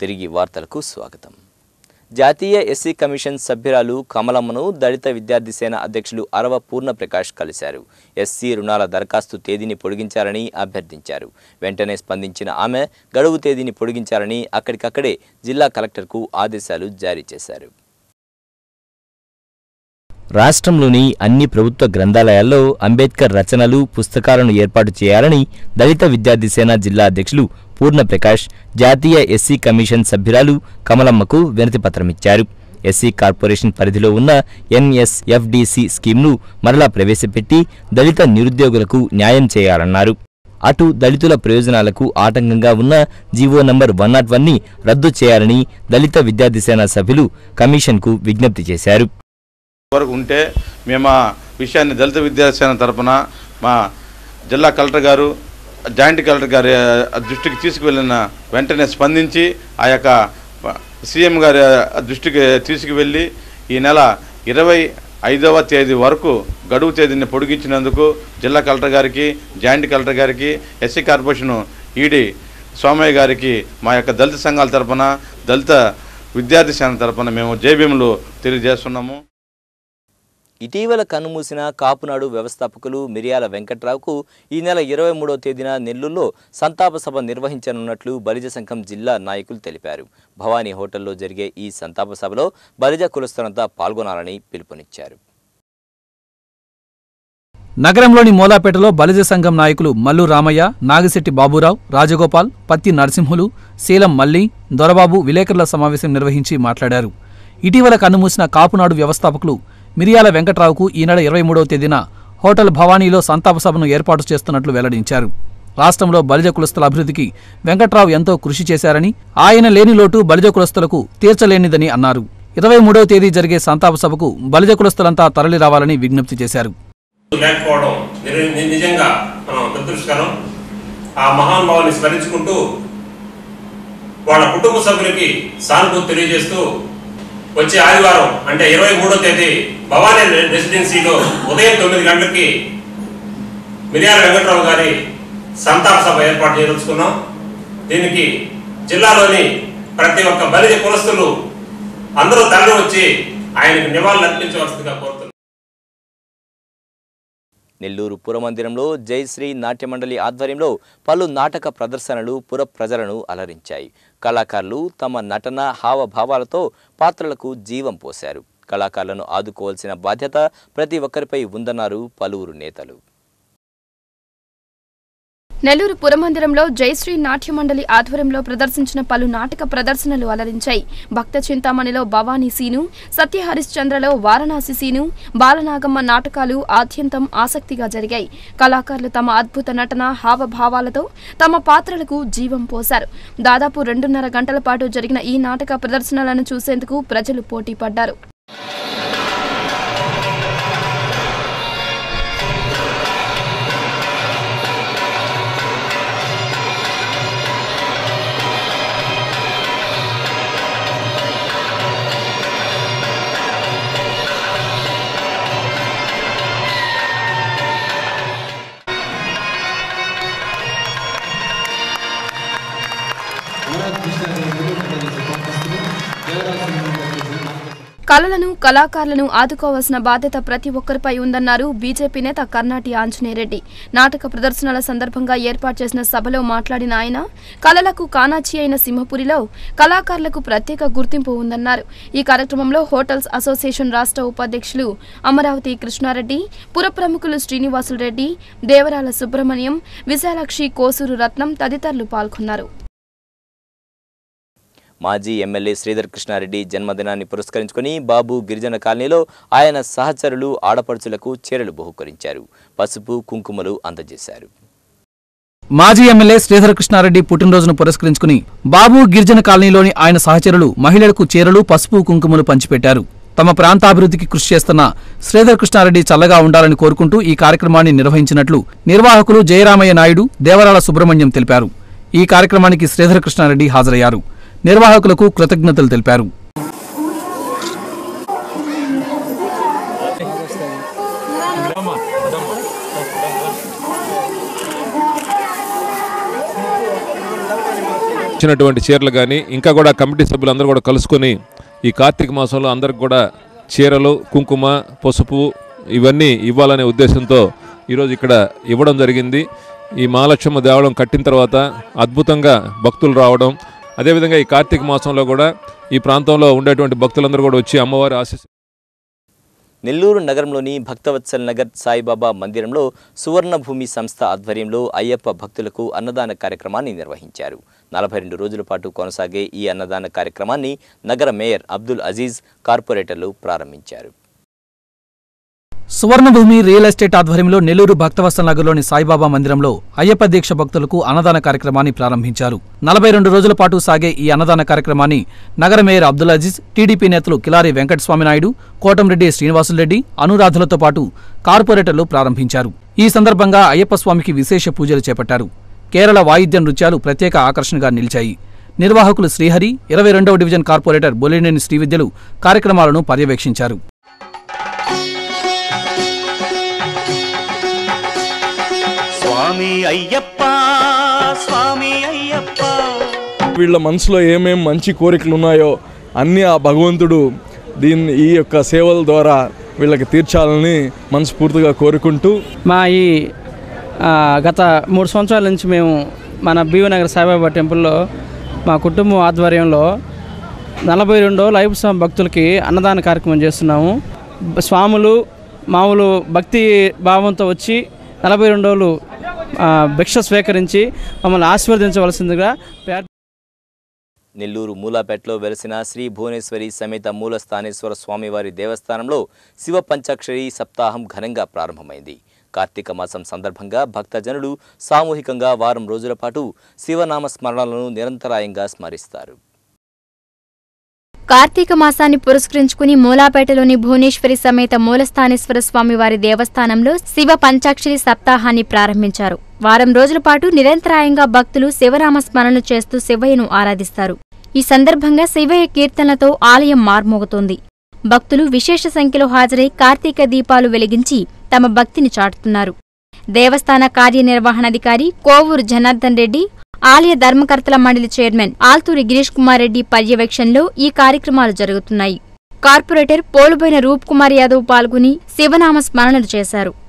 తిరిగి వార్తలకు స్వాగతం. జాతీయ ఎస్సీ కమిషన్ సభ్యురాలు కమలమ్మను దళిత విద్యార్థి సేన అధ్యక్షులు అరవ పూర్ణప్రకాష్ కలిశారు. ఎస్సీ రుణాల దరఖాస్తు తేదీని పొడిగించారని అభ్యర్థించారు. వెంటనే స్పందించిన ఆమె గడువు తేదీని పొడిగించారని అక్కడికక్కడే జిల్లా కలెక్టర్కు ఆదేశాలు జారీ చేశారు. రాష్ట్రంలోని అన్ని ప్రభుత్వ గ్రంథాలయాల్లో అంబేద్కర్ రచనలు, పుస్తకాలను ఏర్పాటు చేయాలని దళిత విద్యార్థి సేన జిల్లా అధ్యక్షులు పూర్ణప్రకాష్ జాతీయ ఎస్సీ కమిషన్ సభ్యురాలు కమలమ్మకు వినతిపత్రమిచ్చారు. ఎస్సీ కార్పొరేషన్ పరిధిలో ఉన్న ఎన్ఎస్ఎఫ్డిసి స్కీమ్ను మరలా ప్రవేశపెట్టి దళిత నిరుద్యోగులకు న్యాయం చేయాలన్నారు. అటు దళితుల ప్రయోజనాలకు ఆటంకంగా ఉన్న జీవో నంబర్ 101ని రద్దు చేయాలని దళిత విద్యార్థి సేన సభ్యులు కమిషన్కు విజ్ఞప్తి చేశారు. వరకు ఉంటే మేము ఆ విషయాన్ని దళిత విద్యార్థి సేన తరపున మా జిల్లా కలెక్టర్ గారు, జాయింట్ కలెక్టర్ గారి దృష్టికి తీసుకువెళ్ళిన వెంటనే స్పందించి ఆ యొక్క సీఎం గారి దృష్టికి తీసుకువెళ్ళి ఈ నెల 25వ తేదీ వరకు గడువు తేదీని పొడిగించినందుకు జిల్లా కలెక్టర్ గారికి, జాయింట్ కలెక్టర్ గారికి, ఎస్సీ కార్పొరేషన్ ఈడీ సోమయ్య గారికి మా యొక్క దళిత సంఘాల తరపున, దళిత విద్యార్థి సేన తరపున మేము జేబీఎంలు తెలియజేస్తున్నాము. ఇటీవల కన్నుమూసిన కాపునాడు వ్యవస్థాపకులు మిర్యాల వెంకట్రావుకు ఈ నెల 23వ తేదీన నెల్లూరులో సంతాప సభ నిర్వహించనున్నట్లు బలిజ సంఘం జిల్లా నాయకులు తెలిపారు. భవానీ హోటల్లో జరిగే ఈ సంతాప సభలో బలిజ కులస్తులంతా పాల్గొనాలని పిలుపునిచ్చారు. నగరంలోని మోలాపేటలో బలిజ సంఘం నాయకులు మల్లు రామయ్య, నాగిశెట్టి బాబురావు, రాజగోపాల్, పత్తి నరసింహులు, శీలం మల్లి, దొరబాబు విలేకరుల సమావేశం నిర్వహించి మాట్లాడారు. ఇటీవల కన్నుమూసిన కాపునాడు వ్యవస్థాపకులు మిర్యాల వెంకట్రావుకు ఈ నెల 23వ తేదీన హోటల్ భవానీలో సంతాప సభను ఏర్పాటు చేస్తున్నట్లు వెల్లడించారు. రాష్ట్రంలో బలిజ కులస్తుల అభివృద్ధికి వెంకట్రావు ఎంతో కృషి చేశారని, ఆయన లేని లోటు బలిజ కులస్తులకు తీర్చలేనిదని అన్నారు. 23వ తేదీ జరిగే సంతాప సభకు బలిజ కులస్తులంతా తరలి రావాలని విజ్ఞప్తి చేశారు. నిజంగా మనం దురదృష్టకరం. ఆ మహానుభావుని స్మరించుకుంటూ వాళ్ళ కుటుంబ సభ్యులకి సానుభూతి తెలియజేస్తూ వచ్చే ఆదివారం అంటే 23వ తేదీ భవానీ రెసిడెన్సీలో ఉదయం 9 గంటలకి మిర్యాల వెంకట్రావు గారి సంతాప సభ ఏర్పాటు చేయదలుచుకున్నాం. దీనికి జిల్లాలోని ప్రతి ఒక్క బలిజ కులస్తులు అందరూ తరలి వచ్చి ఆయనకు నివాళులు అర్పించవలసిందిగా కోరుతున్నారు. నెల్లూరు పురమందిరంలో జయశ్రీ నాట్య మండలి ఆధ్వర్యంలో పలు నాటక ప్రదర్శనలు పుర ప్రజలను అలరించాయి. కళాకారులు తమ నటన, హావభావాలతో పాత్రలకు జీవం పోశారు. కళాకారులను ఆదుకోవాల్సిన బాధ్యత ప్రతి ఒక్కరిపై ఉందన్నారు పలువురు నేతలు. నెల్లూరు పురమందిరంలో జయశ్రీ నాట్య మండలి ఆధ్వర్యంలో ప్రదర్శించిన పలు నాటక ప్రదర్శనలు అలరించాయి. భక్త చింతామణిలో భవానీ సీను, సత్య హరిశ్చంద్రలో వారణాసి సీను, బాలనాగమ్మ నాటకాలు ఆద్యంతం ఆసక్తిగా జరిగాయి. కళాకారులు తమ అద్భుత నటన, హావభావాలతో తమ పాత్రలకు జీవం పోశారు. దాదాపు 2.5 గంటల పాటు జరిగిన ఈ నాటక ప్రదర్శనలను చూసేందుకు ప్రజలు పోటీ పడ్డారు. కళలను, కళాకారులను ఆదుకోవాల్సిన బాధ్యత ప్రతి ఒక్కరిపై ఉందన్నారు బీజేపీ నేత కర్నాటి ఆంజనేయరెడ్డి. నాటక ప్రదర్శనల సందర్భంగా ఏర్పాటు చేసిన సభలో మాట్లాడిన ఆయన, కళలకు కానాచి అయిన సింహపురిలో కళాకారులకు ప్రత్యేక గుర్తింపు ఉందన్నారు. ఈ కార్యక్రమంలో హోటల్స్ అసోసియేషన్ రాష్ట్ర ఉపాధ్యక్షులు అమరావతి కృష్ణారెడ్డి, పుర ప్రముఖులు శ్రీనివాసులు రెడ్డి, దేవరాల సుబ్రహ్మణ్యం, విశాలాక్షి, కోసూరు రత్నం తదితరులు పాల్గొన్నారు. మాజీ ఎమ్మెల్యే శ్రీధర్ కృష్ణారెడ్డి జన్మదినాన్ని పురస్కరించుకుని బాబు గిరిజన కాలనీలో ఆయన సహచరులు, ఆడపడుచులకు చీరలు బహుకరించారు. పసుపు, కుంకుమలు అందజేశారు. మాజీ ఎమ్మెల్యే శ్రీధర్ కృష్ణారెడ్డి పుట్టినరోజును పురస్కరించుకుని బాబు గిరిజన కాలనీలోని ఆయన సహచరులు మహిళలకు చీరలు, పసుపు, కుంకుమలు పంచిపెట్టారు. తమ ప్రాంతాభివృద్ధికి కృషి చేస్తున్న శ్రీధర్ కృష్ణారెడ్డి చల్లగా ఉండాలని కోరుకుంటూ ఈ కార్యక్రమాన్ని నిర్వహించినట్లు నిర్వాహకులు జయరామయ్య నాయుడు, దేవరాల సుబ్రహ్మణ్యం తెలిపారు. ఈ కార్యక్రమానికి శ్రీధర్ కృష్ణారెడ్డి హాజరయ్యారు. నిర్వాహకులకు కృతజ్ఞతలు తెలిపారు. వచ్చినటువంటి చీరలు కానీ ఇంకా కూడా కమిటీ సభ్యులందరూ కూడా కలుసుకొని ఈ కార్తీక మాసంలో అందరికి కూడా చీరలు, కుంకుమ, పసుపు ఇవన్నీ ఇవ్వాలనే ఉద్దేశంతో ఈరోజు ఇక్కడ ఇవ్వడం జరిగింది. ఈ మహాలక్ష్మ దేవాలయం కట్టిన తర్వాత అద్భుతంగా భక్తులు రావడం, అదేవిధంగా ఈ కార్తీక మాసంలో కూడా ఈ ప్రాంతంలో ఉండేటువంటి భక్తులందరూ కూడా వచ్చి అమ్మవారి ఆశీస్సు. నెల్లూరు నగరంలోని భక్తవత్సల్ నగర్ సాయిబాబా మందిరంలో సువర్ణభూమి సంస్థ ఆధ్వర్యంలో అయ్యప్ప భక్తులకు అన్నదాన కార్యక్రమాన్ని నిర్వహించారు. 42 రోజుల పాటు కొనసాగే ఈ అన్నదాన కార్యక్రమాన్ని నగర మేయర్ అబ్దుల్ అజీజ్ కార్పొరేటర్లు ప్రారంభించారు. సువర్ణభూమి రియల్ ఎస్టేట్ ఆధ్వర్యంలో నెల్లూరు భక్తవత్సల్ నగర్లోని సాయిబాబా మందిరంలో అయ్యప్ప దీక్ష భక్తులకు అన్నదాన కార్యక్రమాన్ని ప్రారంభించారు. 42 రోజుల పాటు సాగే ఈ అన్నదాన కార్యక్రమాన్ని నగర మేయర్ అబ్దుల్ అజీజ్, టీడీపీ నేతలు కిలారి వెంకటస్వామి నాయుడు, కోటంరెడ్డి శ్రీనివాసులరెడ్డి, అనురాధులతో పాటు కార్పొరేటర్లు ప్రారంభించారు. ఈ సందర్భంగా అయ్యప్ప స్వామికి విశేష పూజలు చేపట్టారు. కేరళ వాయిద్య నృత్యాలు ప్రత్యేక ఆకర్షణగా నిలిచాయి. నిర్వాహకులు శ్రీహరి, 22వ డివిజన్ కార్పొరేటర్ బొలినేని శ్రీవిద్యలు కార్యక్రమాలను పర్యవేక్షించారు. వీళ్ళ మనసులో ఏమేం మంచి కోరికలు ఉన్నాయో అన్నీ ఆ భగవంతుడు ఈ యొక్క సేవల ద్వారా వీళ్ళకి తీర్చాలని మనస్ఫూర్తిగా కోరుకుంటూ మా ఈ గత 3 సంవత్సరాల నుంచి మేము మన బీవనగర్ సాయిబాబా టెంపుల్లో మా కుటుంబం ఆధ్వర్యంలో 42 లైవ్ స్వామి భక్తులకి అన్నదాన కార్యక్రమం చేస్తున్నాము. స్వాములు మామూలు భక్తి భావంతో వచ్చి 42 రోజులు భిక్ష స్వీకరించి మమ్మల్ని ఆశీర్వదించవలసిందిగా. నెల్లూరు మూలాపేటలో వెలసిన శ్రీ భువనేశ్వరి సమేత మూలస్థానేశ్వర స్వామివారి దేవస్థానంలో శివ పంచాక్షరి సప్తాహం ఘనంగా ప్రారంభమైంది. కార్తీక మాసం సందర్భంగా భక్తజనులు సామూహికంగా వారం రోజుల పాటు శివనామ స్మరణలను నిరంతరాయంగా స్మరిస్తారు. కార్తీక మాసాన్ని పురస్కరించుకుని మూలాపేటలోని భువనేశ్వరి సమేత మూలస్థానేశ్వర స్వామివారి దేవస్థానంలో శివ పంచాక్షరి సప్తాహాన్ని ప్రారంభించారు. వారం రోజుల పాటు నిరంతరాయంగా భక్తులు శివనామ స్మరణలు చేస్తూ శివయ్యను ఆరాధిస్తారు. ఈ సందర్భంగా శివయ్య కీర్తనలతో ఆలయం మార్మోగుతోంది. భక్తులు విశేష సంఖ్యలో హాజరై కార్తీక దీపాలు వెలిగించి తమ భక్తిని చాటుతున్నారు. దేవస్థాన కార్యనిర్వహణాధికారి కోవూరు జనార్దన్ రెడ్డి, ఆలయ ధర్మకర్తల మండలి చైర్మన్ ఆల్తూరి గిరీష్ కుమార్ రెడ్డి పర్యవేక్షణలో ఈ కార్యక్రమాలు జరుగుతున్నాయి. కార్పొరేటర్ పోలుబోయిన రూప్ కుమార్ యాదవ్ పాల్గొని శివనామ స్మరణలు చేశారు.